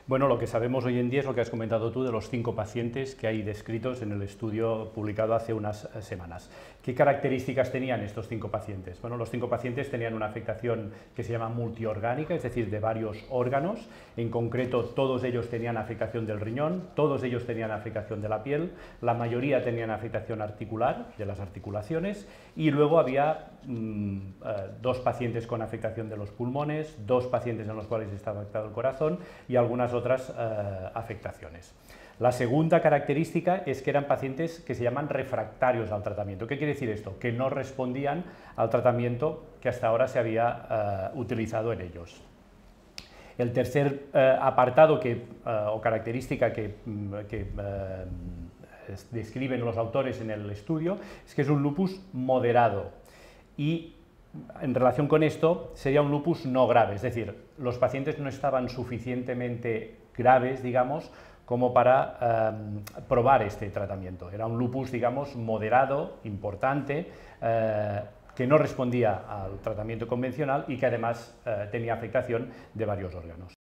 Bueno, lo que sabemos hoy en día es lo que has comentado tú de los 5 pacientes que hay descritos en el estudio publicado hace unas semanas. ¿Qué características tenían estos 5 pacientes? Bueno, los 5 pacientes tenían una afectación que se llama multiorgánica, es decir, de varios órganos. En concreto, todos ellos tenían afectación del riñón, todos ellos tenían afectación de la piel, la mayoría tenían afectación articular, de las articulaciones, y luego había 2 pacientes con afectación de los pulmones, 2 pacientes en los cuales estaba afectado el corazón y algunas otras afectaciones. La segunda característica es que eran pacientes que se llaman refractarios al tratamiento. ¿Qué quiere decir esto? Que no respondían al tratamiento que hasta ahora se había utilizado en ellos. El tercer apartado o característica que describen los autores en el estudio es que es un lupus moderado y en relación con esto sería un lupus no grave, es decir, los pacientes no estaban suficientemente graves, digamos, como para probar este tratamiento. Era un lupus, digamos, moderado, importante, que no respondía al tratamiento convencional y que además tenía afectación de varios órganos.